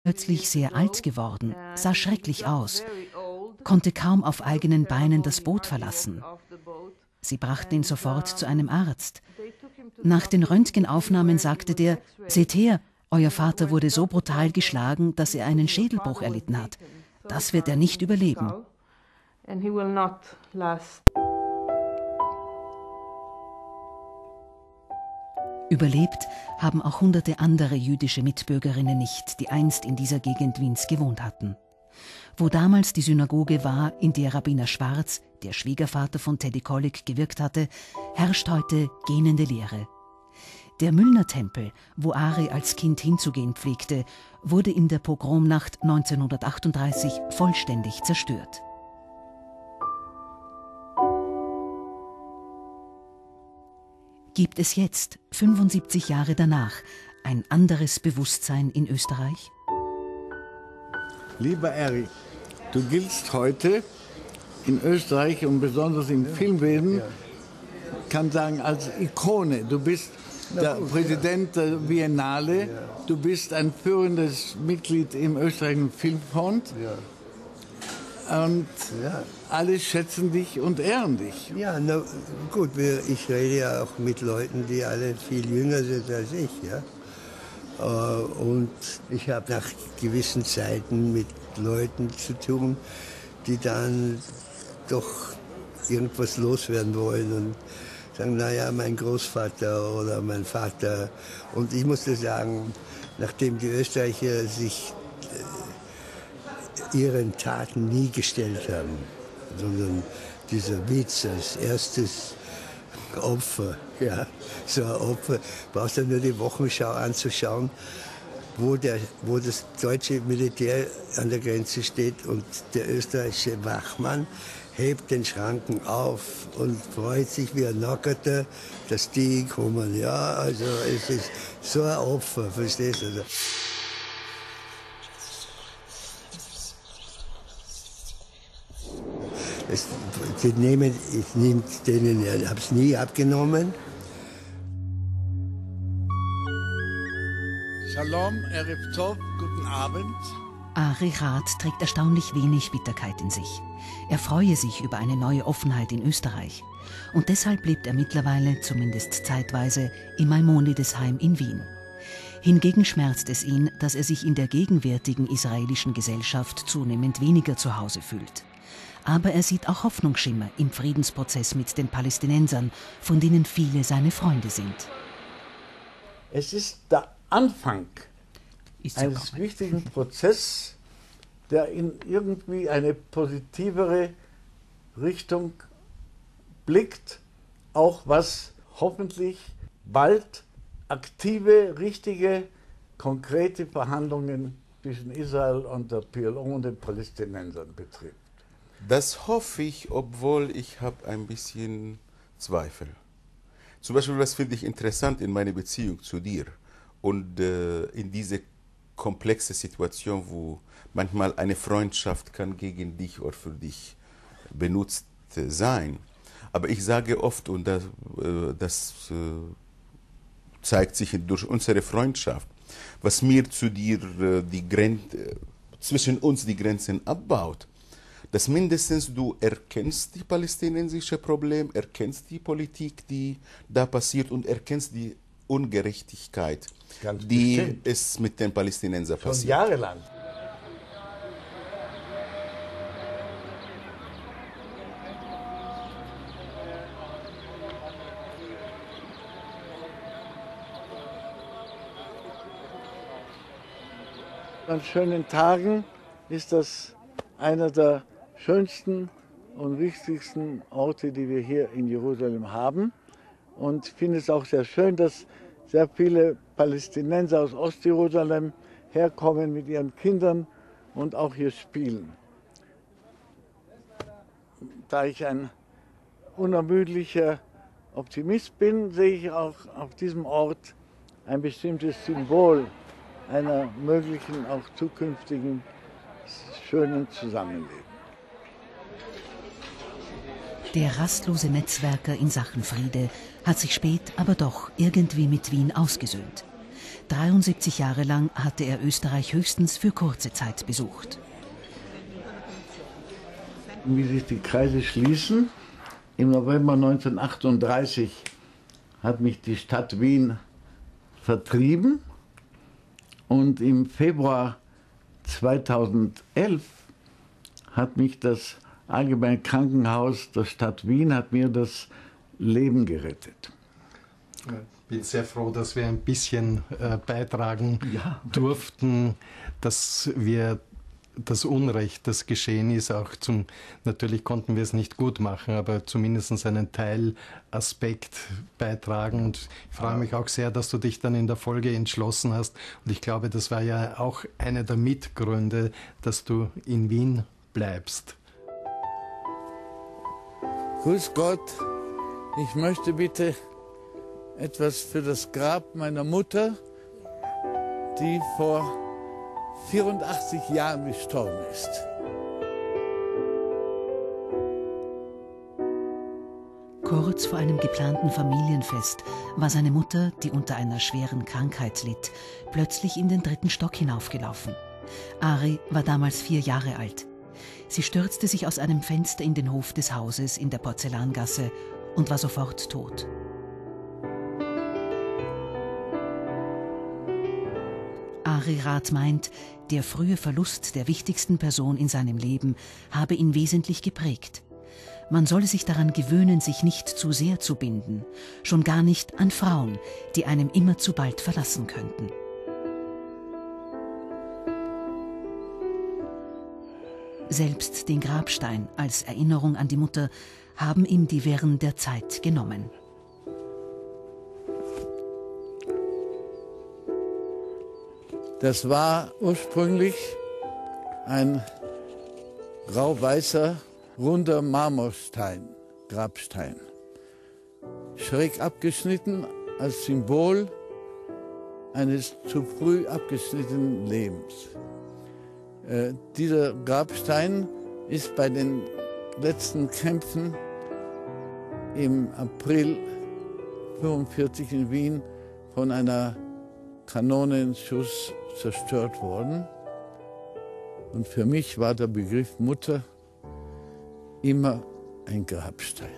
plötzlich sehr alt geworden, sah schrecklich aus, konnte kaum auf eigenen Beinen das Boot verlassen. Sie brachten ihn sofort zu einem Arzt. Nach den Röntgenaufnahmen sagte der: Seht her, euer Vater wurde so brutal geschlagen, dass er einen Schädelbruch erlitten hat. Das wird er nicht überleben. Überlebt haben auch hunderte andere jüdische Mitbürgerinnen nicht, die einst in dieser Gegend Wiens gewohnt hatten. Wo damals die Synagoge war, in der Rabbiner Schwarz, der Schwiegervater von Teddy Kollek, gewirkt hatte, herrscht heute gähnende Leere. Der Müllner Tempel, wo Ari als Kind hinzugehen pflegte, wurde in der Pogromnacht 1938 vollständig zerstört. Gibt es jetzt, 75 Jahre danach, ein anderes Bewusstsein in Österreich? Lieber Erich, du giltst heute in Österreich und besonders im Filmwesen, kann sagen, als Ikone. Du bist der Präsident der Biennale, du bist ein führendes Mitglied im österreichischen Filmfonds. Und alle schätzen dich und ehren dich. Ja, na gut, ich rede ja auch mit Leuten, die alle viel jünger sind als ich. Ja? Und ich habe nach gewissen Zeiten mit Leuten zu tun, die dann doch irgendwas loswerden wollen und sagen, naja, mein Großvater oder mein Vater. Und ich musste sagen, nachdem die Österreicher sich ihren Taten nie gestellt haben, sondern dieser Witz als erstes Opfer, ja, so ein Opfer, brauchst du nur die Wochenschau anzuschauen, wo das deutsche Militär an der Grenze steht und der österreichische Wachmann hebt den Schranken auf und freut sich wie ein Nackerter, dass die kommen. Ja, also es ist so ein Opfer, verstehst du? Ich nehme denen, ich habe es nie abgenommen. Shalom, Erev Tov, guten Abend. Ari Rath trägt erstaunlich wenig Bitterkeit in sich. Er freue sich über eine neue Offenheit in Österreich. Und deshalb lebt er mittlerweile, zumindest zeitweise, im Maimonides-Heim in Wien. Hingegen schmerzt es ihn, dass er sich in der gegenwärtigen israelischen Gesellschaft zunehmend weniger zu Hause fühlt. Aber er sieht auch Hoffnungsschimmer im Friedensprozess mit den Palästinensern, von denen viele seine Freunde sind. Es ist der Anfang eines wichtigen Prozesses, der in irgendwie eine positivere Richtung blickt, auch was hoffentlich bald aktive, richtige, konkrete Verhandlungen zwischen Israel und der PLO und den Palästinensern betrifft. Das hoffe ich, obwohl ich habe ein bisschen Zweifel. Zum Beispiel, was finde ich interessant in meiner Beziehung zu dir und in diese komplexe Situation, wo manchmal eine Freundschaft kann gegen dich oder für dich benutzt sein. Aber ich sage oft, und das zeigt sich durch unsere Freundschaft, was mir zu dir zwischen uns die Grenzen abbaut, dass mindestens du erkennst die palästinensische Problem, erkennst die Politik, die da passiert und erkennst die Ungerechtigkeit, die es mit den Palästinensern passiert. Schon jahrelang. An schönen Tagen ist das einer der schönsten und wichtigsten Orte, die wir hier in Jerusalem haben. Und ich finde es auch sehr schön, dass sehr viele Palästinenser aus Ostjerusalem herkommen mit ihren Kindern und auch hier spielen. Da ich ein unermüdlicher Optimist bin, sehe ich auch auf diesem Ort ein bestimmtes Symbol einer möglichen, auch zukünftigen, schönen Zusammenleben. Der rastlose Netzwerker in Sachen Friede hat sich spät aber doch irgendwie mit Wien ausgesöhnt. 73 Jahre lang hatte er Österreich höchstens für kurze Zeit besucht. Wie sich die Kreise schließen, im November 1938 hat mich die Stadt Wien vertrieben und im Februar 2011 hat mich das Allgemeine Krankenhaus der Stadt Wien hat mir das Leben gerettet. Ich bin sehr froh, dass wir ein bisschen beitragen durften, dass wir das Unrecht, das geschehen ist, auch natürlich konnten wir es nicht gut machen, aber zumindest einen Teilaspekt beitragen. Und ich freue mich auch sehr, dass du dich dann in der Folge entschlossen hast. Und ich glaube, das war ja auch einer der Mitgründe, dass du in Wien bleibst. Grüß Gott, ich möchte bitte etwas für das Grab meiner Mutter, die vor 84 Jahren gestorben ist. Kurz vor einem geplanten Familienfest war seine Mutter, die unter einer schweren Krankheit litt, plötzlich in den 3. Stock hinaufgelaufen. Ari war damals 4 Jahre alt. Sie stürzte sich aus einem Fenster in den Hof des Hauses in der Porzellangasse und war sofort tot. Ari Rath meint, der frühe Verlust der wichtigsten Person in seinem Leben habe ihn wesentlich geprägt. Man solle sich daran gewöhnen, sich nicht zu sehr zu binden, schon gar nicht an Frauen, die einem immer zu bald verlassen könnten. Selbst den Grabstein als Erinnerung an die Mutter haben ihm die Wirren der Zeit genommen. Das war ursprünglich ein grau-weißer, runder Marmorstein, Grabstein. Schräg abgeschnitten als Symbol eines zu früh abgeschnittenen Lebens. Dieser Grabstein ist bei den letzten Kämpfen im April 1945 in Wien von einer Kanonenschuss zerstört worden. Und für mich war der Begriff Mutter immer ein Grabstein.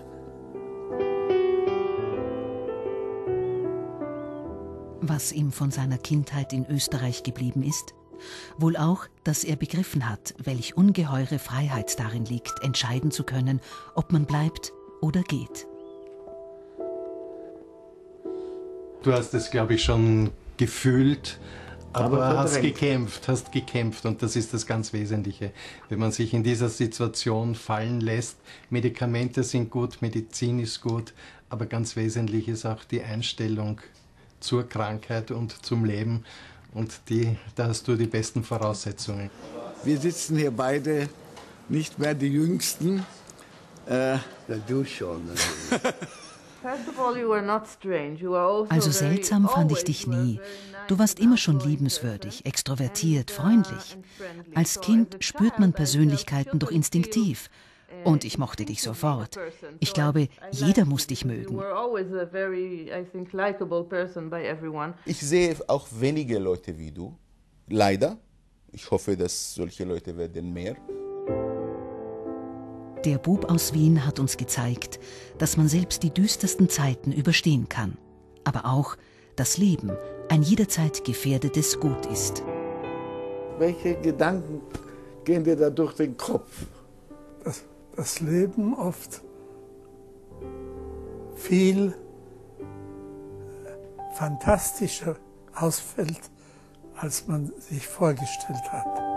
Was ihm von seiner Kindheit in Österreich geblieben ist? Wohl auch, dass er begriffen hat, welch ungeheure Freiheit darin liegt, entscheiden zu können, ob man bleibt oder geht. Du hast es, glaube ich, schon gefühlt, aber hast verdrängt. gekämpft und das ist das ganz Wesentliche. Wenn man sich in dieser Situation fallen lässt, Medikamente sind gut, Medizin ist gut, aber ganz wesentlich ist auch die Einstellung zur Krankheit und zum Leben und da hast du die besten Voraussetzungen. Wir sitzen hier beide nicht mehr die Jüngsten. Na, du schon. Also seltsam fand ich dich nie. Du warst immer schon liebenswürdig, extrovertiert, freundlich. Als Kind spürt man Persönlichkeiten doch instinktiv. Und ich mochte dich sofort. Ich glaube, jeder muss dich mögen. Ich sehe auch wenige Leute wie du. Leider. Ich hoffe, dass solche Leute werden mehr. Der Bub aus Wien hat uns gezeigt, dass man selbst die düstersten Zeiten überstehen kann. Aber auch, dass Leben ein jederzeit gefährdetes Gut ist. Welche Gedanken gehen dir da durch den Kopf? Dass das Leben oft viel fantastischer ausfällt, als man sich vorgestellt hat.